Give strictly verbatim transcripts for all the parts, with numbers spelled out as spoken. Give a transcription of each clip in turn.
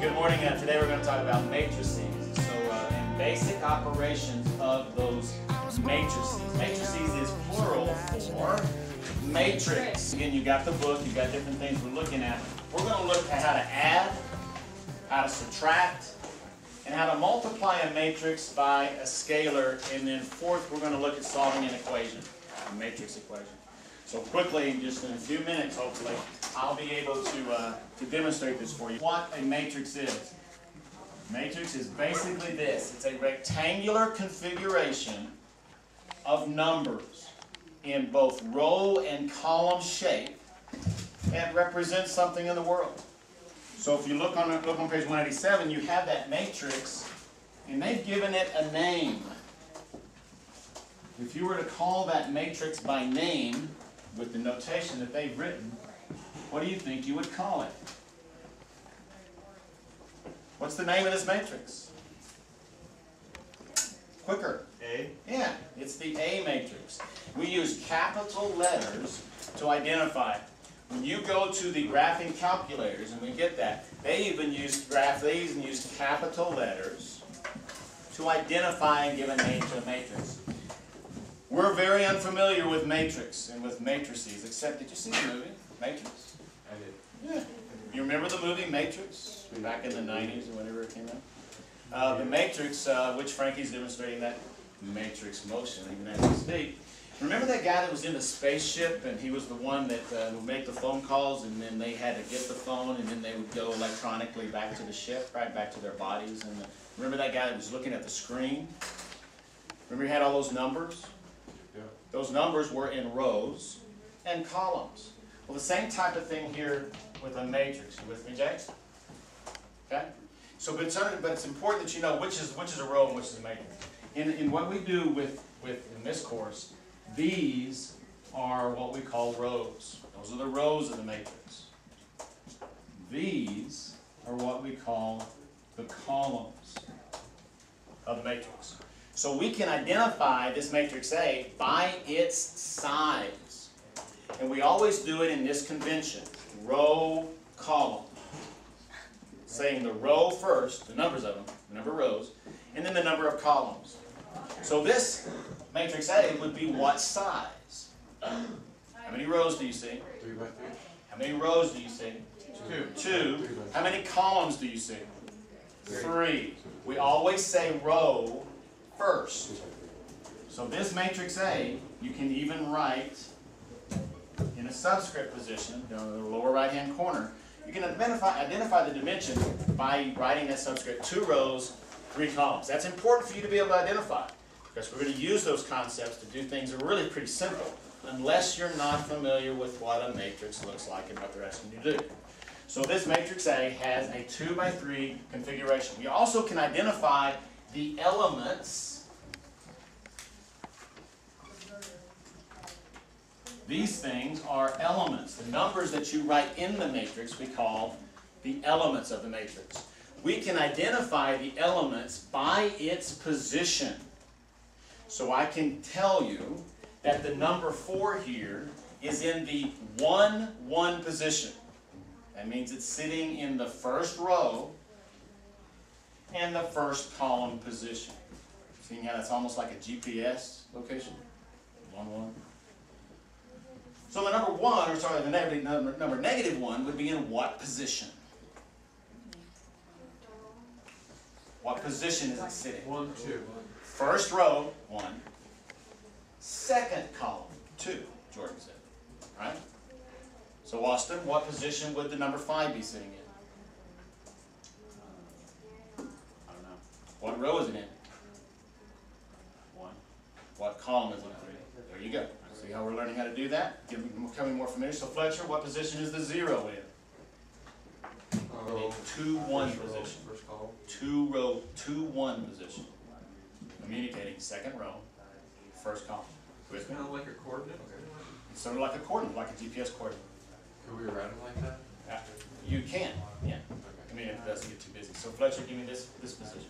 Good morning. Uh, today we're going to talk about matrices. So, uh, and basic operations of those matrices. Matrices is plural for matrix. Again, you got the book, you got different things we're looking at. We're going to look at how to add, how to subtract, and how to multiply a matrix by a scalar. And then fourth, we're going to look at solving an equation, a matrix equation. So quickly, just in a few minutes, hopefully, I'll be able to, uh, to demonstrate this for you. What a matrix is. Matrix is basically this. It's a rectangular configuration of numbers in both row and column shape and represents something in the world. So if you look on, look on page one eighty-seven, you have that matrix, and they've given it a name. If you were to call that matrix by name, with the notation that they've written, what do you think you would call it? What's the name of this matrix? Quicker. A? Yeah, it's the A matrix. We use capital letters to identify it. When you go to the graphing calculators, and we get that, they even use graph, they even use capital letters to identify and give a name to a matrix. We're very unfamiliar with matrix and with matrices, except, did you see the movie, Matrix? I did. Yeah. You remember the movie Matrix, back in the nineties or whenever it came out? Uh, the Matrix, uh, which Frankie's demonstrating that matrix motion, even as we speak. Remember that guy that was in the spaceship, and he was the one that uh, would make the phone calls, and then they had to get the phone, and then they would go electronically back to the ship, right back to their bodies. And the, remember that guy that was looking at the screen? Remember he had all those numbers? Yeah. Those numbers were in rows and columns. Well, the same type of thing here with a matrix. You with me, Jay? Okay? So, but it's, but it's important that you know which is which is a row and which is a matrix. In, in what we do with, with in this course, these are what we call rows. Those are the rows of the matrix. These are what we call the columns of the matrix. So we can identify this matrix A by its size. And we always do it in this convention. Row, column. Saying the row first, the numbers of them, the number of rows, and then the number of columns. So this matrix A would be what size? How many rows do you see? Three by three. How many rows do you see? Two. Two. How many columns do you see? Three. We always say row first. So this matrix A, you can even write in a subscript position, down in the lower right hand corner. You can identify, identify the dimension by writing that subscript, two rows, three columns. That's important for you to be able to identify, because we're going to use those concepts to do things that are really pretty simple, unless you're not familiar with what a matrix looks like and what they're asking you to do. So this matrix A has a two by three configuration. We also can identify the elements. These things are elements. The numbers that you write in the matrix we call the elements of the matrix. We can identify the elements by its position. So I can tell you that the number four here is in the one, one position. That means it's sitting in the first row and the first column position. Seeing how that's almost like a G P S location? One, one. So the number one, or sorry, the negative number, number negative one would be in what position? What position is it sitting? One, two. First row, one. Second column, two, Jordan said. Right? So Austin, what position would the number five be sitting in? I don't know. What row is it in? One. What column is it in? There you go. See how we're learning how to do that? Becoming more familiar. So Fletcher, what position is the zero in? Oh, two, one first row, position. First column. Two row, two, one position. Communicating second row, first column. It's kind of like a coordinate? It's sort of like a coordinate, like a G P S coordinate. Could we write them like that? After. You can, yeah. I mean, if it doesn't get too busy. So Fletcher, give me this, this position.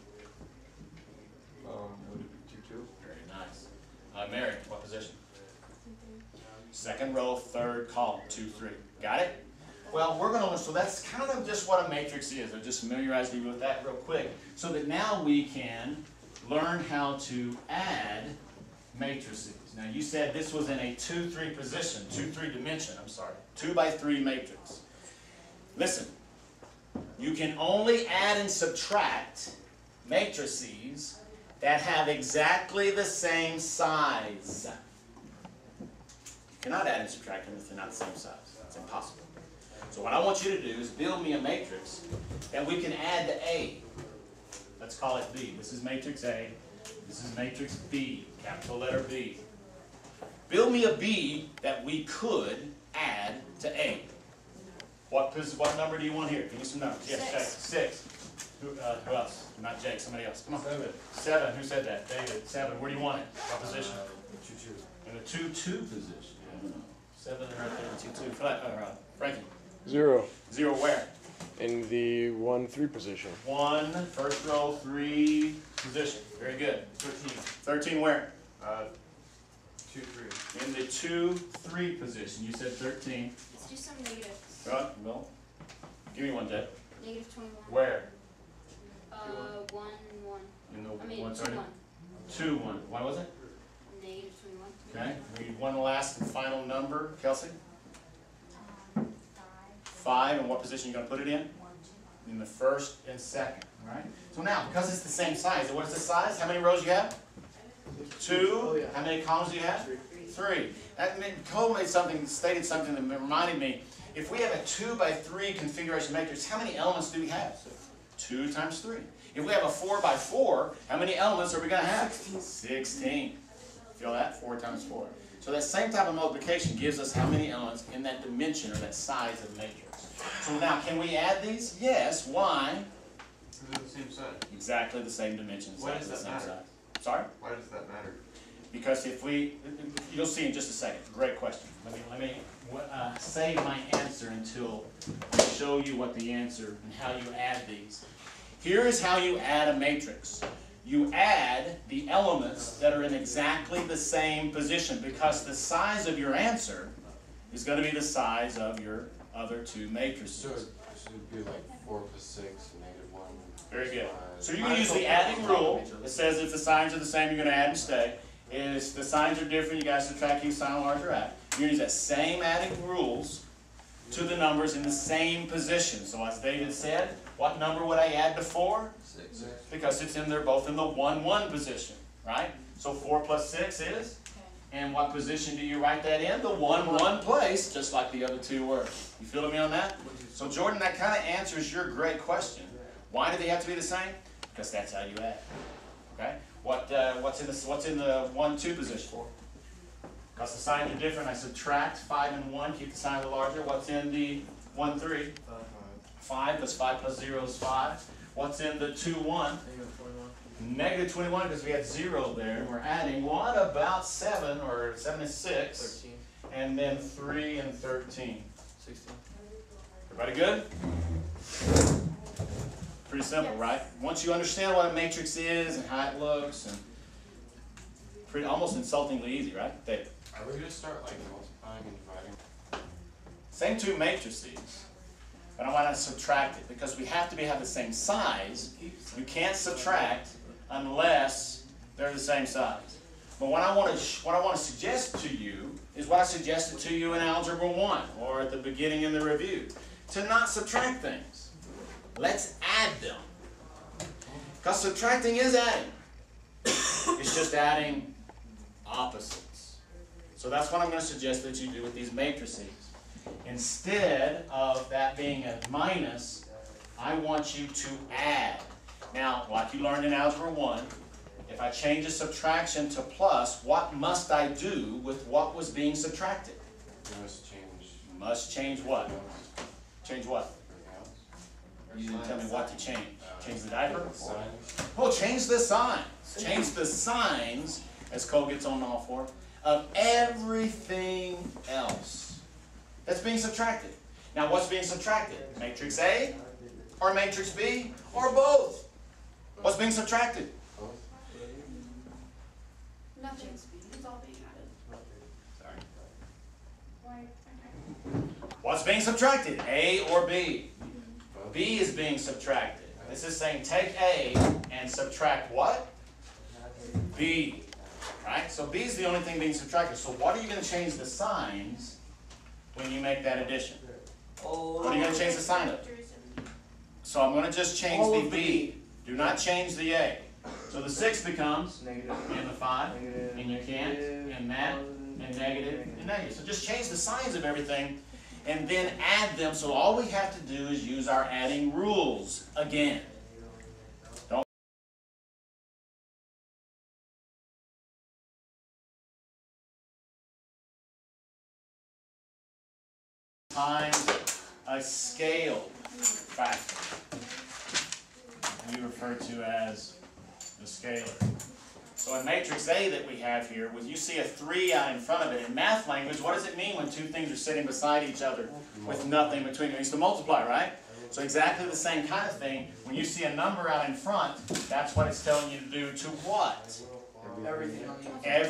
Um, would it be two, two? Very nice. Uh, Mary, what position? Second row, third column, two, three. Got it? Well, we're going to, so that's kind of just what a matrix is. I'll just familiarize you with that real quick so that now we can learn how to add matrices. Now you said this was in a two three position, two three dimension, I'm sorry, two by three matrix. Listen, you can only add and subtract matrices that have exactly the same size. You cannot add and subtract them if they're not the same size. It's impossible. So what I want you to do is build me a matrix that we can add to A. Let's call it B. This is matrix A. This is matrix B, capital letter B. Build me a B that we could add to A. What, what number do you want here? Give me some numbers. Yes, Jake. Six. Who, uh, who else? Not Jake, somebody else. Come on. Seven. Seven. Who said that? David. Seven. Where do you want it? What position? Uh, two two. In the two two position. Yeah. Seven right there in two two. Flat, uh, Frankie. Zero. Zero where? In the one three position. One, first row, three position. Very good. Thirteen. Thirteen where? Uh, two three. In the two three position. You said thirteen. Let's do some negatives. Right? Well, give me one, Jay. Negative twenty-one. Where? Uh, one, one. In the I mean, one two, thirty? one. Two one. What was it? Negative twenty-one. Okay. We need one last and final number. Kelsey? Um, Five. And what position you going to put it in? In the first and second. All right? So now, because it's the same size, what is the size? How many rows you have? Two. How many columns do you have? Three. That meant, Cole made something, stated something that reminded me. If we have a two by three configuration matrix, how many elements do we have? Two times three. If we have a four by four, how many elements are we going to have? Sixteen. Feel that? Four times four. So that same type of multiplication gives us how many elements in that dimension or that size of the matrix. So now, can we add these? Yes. Why? Because they're the same size. Exactly the same dimensions. Why exactly does the that same matter? size. Sorry? Why does that matter? Because if we, you'll see in just a second. Great question. Let me let me uh, save my answer until I show you what the answer and how you add these. Here is how you add a matrix. You add the elements that are in exactly the same position because the size of your answer is going to be the size of your other two matrices. So it should be like four plus six, negative one. Very good. five. So you can use the adding rule that says if the signs are the same, you're going to add and stay. If the signs are different, you guys subtract each sign larger add. You're going to use that same adding rules to the numbers in the same position. So as David said, what number would I add to four? Six. Because it's in there both in the one one position, right? So four plus six is? And what position do you write that in? The one one place, just like the other two were. You feeling me on that? So Jordan, that kind of answers your great question. Why do they have to be the same? Because that's how you add. Okay? What uh, what's in the what's in the one two position? Because the signs are different, I subtract five and one, keep the sign a little larger. What's in the one three? Five, because five plus zero is five. What's in the two one? Negative twenty-one, because we had zero there, and we're adding what about seven, or seven is six, Thirteen. and then three and thirteen. Sixteen. Everybody good? Pretty simple, Yes. right? Once you understand what a matrix is and how it looks, and pretty almost insultingly easy, right? Dave? Are we gonna start like multiplying and dividing? Same two matrices, but I want to subtract it because we have to be have the same size. You can't subtract unless they're the same size. But what I want to what I want to suggest to you is what I suggested to you in Algebra one or at the beginning in the review, to not subtract things. Let's add them. Because subtracting is adding. It's just adding opposites. So that's what I'm going to suggest that you do with these matrices. Instead of that being a minus, I want you to add. Now, like you learned in Algebra one, if I change a subtraction to plus, what must I do with what was being subtracted? You must change. Must change what? Change what? everything else. You didn't tell me what to change. Change the diaper? Signs. Oh, change the signs. Change the signs, as Cole gets on all for, of everything else that's being subtracted. Now, what's being subtracted? Matrix A, or matrix B, or both? What's being subtracted? Both. Nothing. It's all being added. Sorry. Why? Okay. What's being subtracted? A or B? B is being subtracted. This is saying take A and subtract what? B. Right? So B is the only thing being subtracted. So what are you going to change the signs when you make that addition? What are you going to change the sign of? So I'm going to just change All the of the B. B. Do not change the A. So the six becomes Negative. and the five, Negative, and you can't, negative, and that, and negative, and negative. So just change the signs of everything and then add them. So all we have to do is use our adding rules again. Don't times a scale factor. We refer to as the scalar. So in matrix A that we have here, when you see a three out in front of it, in math language, what does it mean when two things are sitting beside each other with nothing between them? It means to multiply, right? So exactly the same kind of thing. When you see a number out in front, that's what it's telling you to do to what? Everything on the Every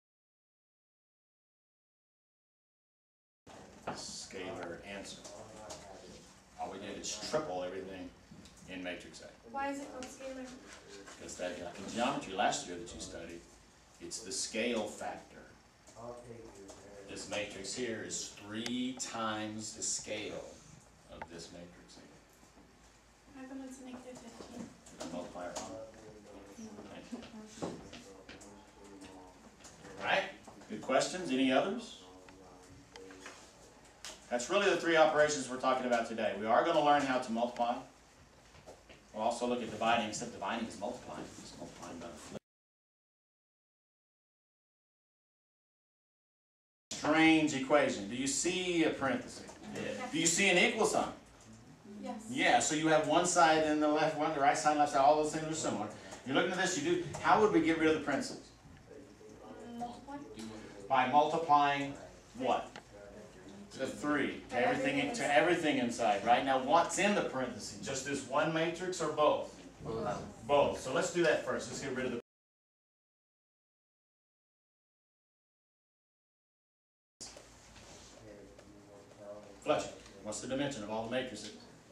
scalar answer. All we did is triple everything in matrix A. Why is it called scalar? Because that in geometry last year that you studied, it's the scale factor. This matrix here is three times the scale of this matrix here. How come it's negative fifteen? The multiplier on. Alright, good questions. Any others? That's really the three operations we're talking about today. We are going to learn how to multiply. We'll also look at dividing, except dividing is multiplying. It's multiplying by a flip. Strange equation. Do you see a parenthesis? Yeah. Do you see an equal sign? Yes. Yeah, so you have one side and the left one, the right side and left side, all those things are similar. You're looking at this, you do, how would we get rid of the parentheses? Multiply? By multiplying what? The three, to everything, to everything inside, right? Now what's in the parentheses? Just this one matrix or both? Both. Both. So let's do that first. Let's get rid of the Fletcher, what's the dimension of all the matrices?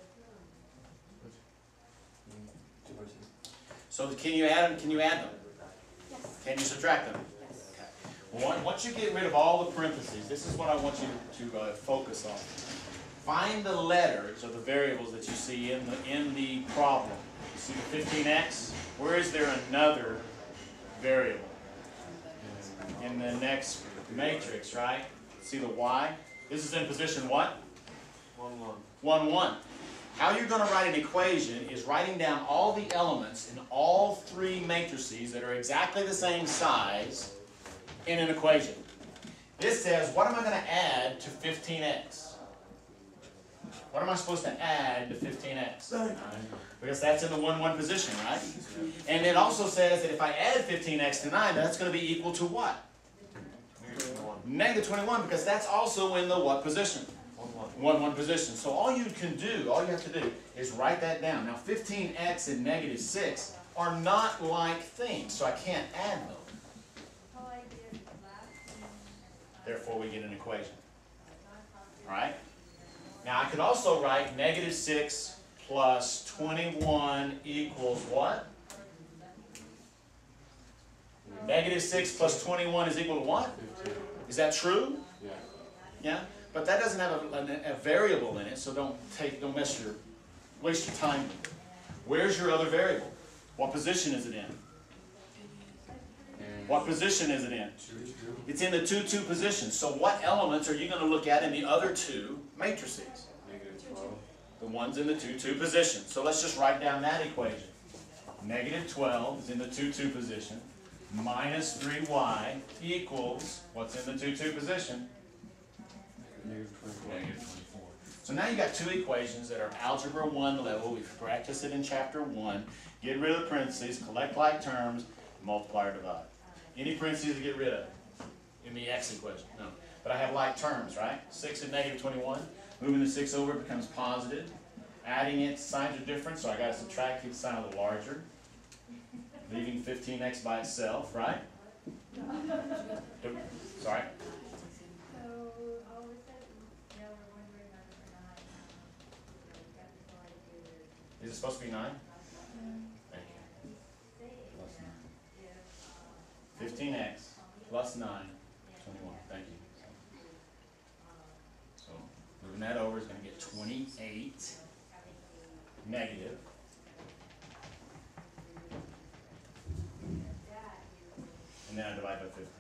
So can you add them? Can you add them? Yes. Can you subtract them? Okay. Well, once you get rid of all the parentheses, this is what I want you to uh, focus on. Find the letters or the variables that you see in the in the problem. You see the fifteen x? Where is there another variable? In the next matrix, right? See the y? This is in position what? One, one. one, one. How you're going to write an equation is writing down all the elements in all three matrices that are exactly the same size in an equation. This says, what am I going to add to fifteen x? What am I supposed to add to fifteen x? Because that's in the one, one position, right? And it also says that if I add fifteen x to nine, that's going to be equal to what? Negative twenty-one, because that's also in the what position? one, one position. So all you can do, all you have to do, is write that down. Now fifteen x and negative six are not like things, so I can't add them. Therefore we get an equation. Alright? Now I could also write negative six plus twenty-one equals what? Negative six plus twenty-one is equal to what? fifteen. Is that true? Yeah. Yeah? But that doesn't have a, a, a variable in it, so don't take, don't mess your, waste your time. Where's your other variable? What position is it in? What position is it in? Two, two. It's in the two, two position. So what elements are you going to look at in the other two matrices? Negative twelve. The ones in the two, two position. So let's just write down that equation. Negative twelve is in the two, two position. Minus three y equals, what's in the two, two position? Negative twenty-four. Negative twenty-four. So now you got two equations that are algebra one level. We've practiced it in chapter one. Get rid of the parentheses, collect like terms, multiply or divide. Any parentheses to get rid of in the x equation? No. But I have like terms, right? six and negative twenty-one. Moving the six over, it becomes positive. Adding it, signs are different, so I got to subtract the sign of the larger. Leaving fifteen x by itself, right? Sorry? Is it supposed to be nine? Mm. Thank you. Plus nine. fifteen x plus nine, twenty-one. Thank you. So moving that over is going to get twenty-eight negative. And then I divide by fifteen.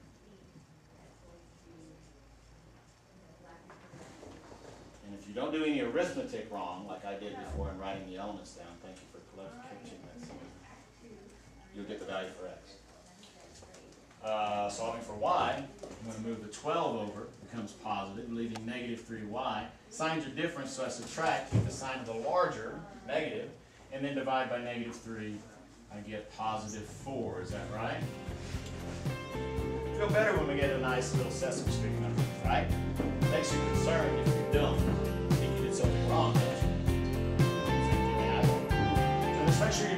And if you don't do any arithmetic wrong, like I did before in writing the elements down, thank you for catching that. You'll get the value for x. Uh, solving for y, I'm going to move the twelve over, becomes positive, leaving negative three y. Signs are different, so I subtract, keep the sign of the larger, negative, and then divide by negative three. I get positive four. Is that right? Feel better when we get a nice little Sesame Street number, right? Makes you concerned if you don't. Think you did something wrong, don't you? Same thing happened. So just make sure you